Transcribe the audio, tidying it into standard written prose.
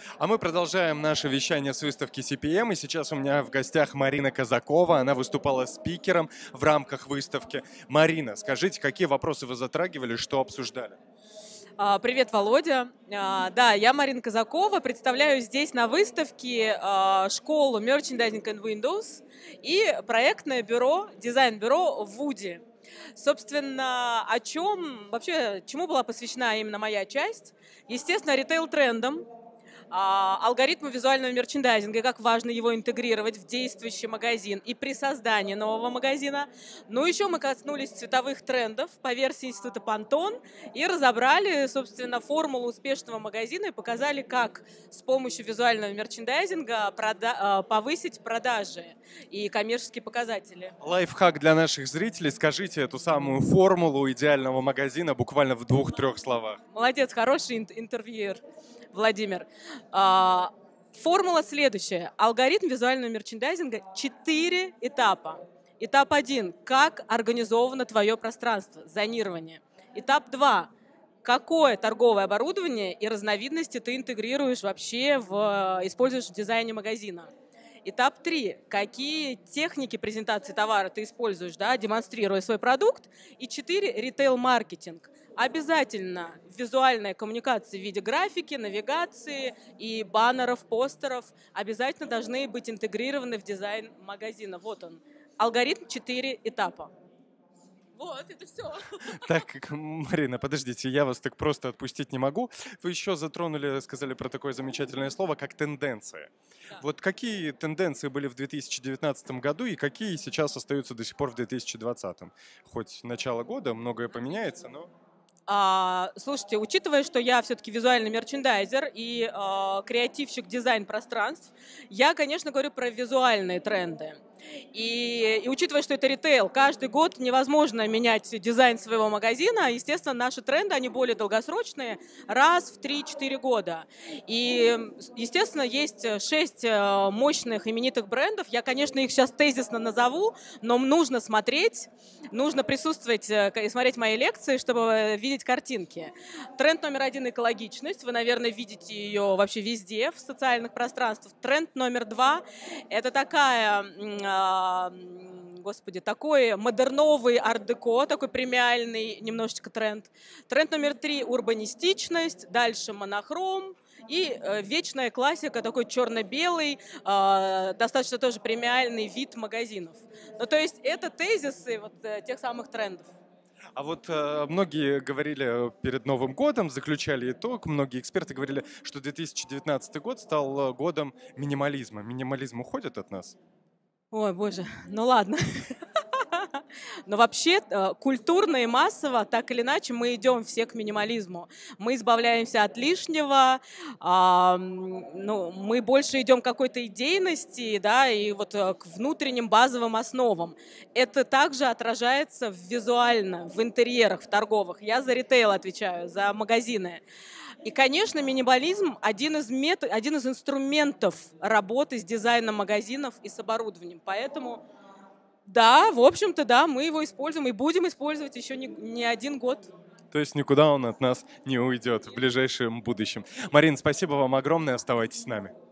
А мы продолжаем наше вещание с выставки CPM, и сейчас у меня в гостях Марина Казакова. Она выступала спикером в рамках выставки. Марина, скажите, какие вопросы вы затрагивали, что обсуждали? Привет, Володя. Да, я Марина Казакова, представляю здесь на выставке школу Merchandising and Windows и проектное бюро, дизайн-бюро Woody. Собственно, чему была посвящена именно моя часть? Естественно, ритейл-трендам, алгоритму визуального мерчендайзинга, и как важно его интегрировать в действующий магазин и при создании нового магазина. Ну, еще мы коснулись цветовых трендов по версии Института Pantone и разобрали, собственно, формулу успешного магазина и показали, как с помощью визуального мерчендайзинга повысить продажи и коммерческие показатели. Лайфхак для наших зрителей. Скажите эту самую формулу идеального магазина буквально в 2-3 словах. Молодец, хороший интервьюер, Владимир. Формула следующая. Алгоритм визуального мерчендайзинга 4 этапа. Этап 1. Как организовано твое пространство, зонирование. Этап 2. Какое торговое оборудование и разновидности ты интегрируешь вообще используешь в дизайне магазина. Этап 3. Какие техники презентации товара ты используешь, демонстрируя свой продукт. И 4. Ритейл-маркетинг. Обязательно визуальная коммуникация в виде графики, навигации и баннеров, постеров обязательно должны быть интегрированы в дизайн магазина. Вот он. Алгоритм 4 этапа. Вот, это все. Так, Марина, подождите, я вас так просто отпустить не могу. Вы еще сказали про такое замечательное слово, как тенденция. Да. Вот какие тенденции были в 2019 году и какие сейчас остаются до сих пор в 2020? Хоть начало года, многое поменяется, но... Слушайте, учитывая, что я все-таки визуальный мерчендайзер и креативщик дизайн-пространств, я, конечно, говорю про визуальные тренды. И учитывая, что это ритейл, каждый год невозможно менять дизайн своего магазина. Естественно, наши тренды, они более долгосрочные, раз в 3-4 года. И, естественно, есть 6 мощных именитых брендов. Я, конечно, их сейчас тезисно назову, но нужно смотреть, нужно присутствовать и смотреть мои лекции, чтобы видеть картинки. Тренд номер 1 – экологичность. Вы, наверное, видите ее вообще везде, в социальных пространствах. Тренд номер 2 – это такой модерновый арт-деко, такой премиальный немножечко тренд. Тренд номер 3 – урбанистичность, дальше монохром и вечная классика, такой черно-белый, достаточно тоже премиальный вид магазинов. Ну, то есть это тезисы тех самых трендов. А вот многие говорили перед Новым годом, заключали итог, многие эксперты говорили, что 2019 год стал годом минимализма. Минимализм уходит от нас? Ой, боже, ну ладно. Но вообще культурно и массово, так или иначе, мы идем все к минимализму. Мы избавляемся от лишнего, мы больше идем к какой-то идейности, и к внутренним базовым основам. Это также отражается визуально, в интерьерах, в торговых. Я за ритейл отвечаю, за магазины. И, конечно, минимализм – один из инструментов работы с дизайном магазинов и с оборудованием. Поэтому, да, в общем-то, да, мы его используем и будем использовать еще не один год. То есть никуда он от нас не уйдет в ближайшем будущем. Марина, спасибо вам огромное, оставайтесь с нами.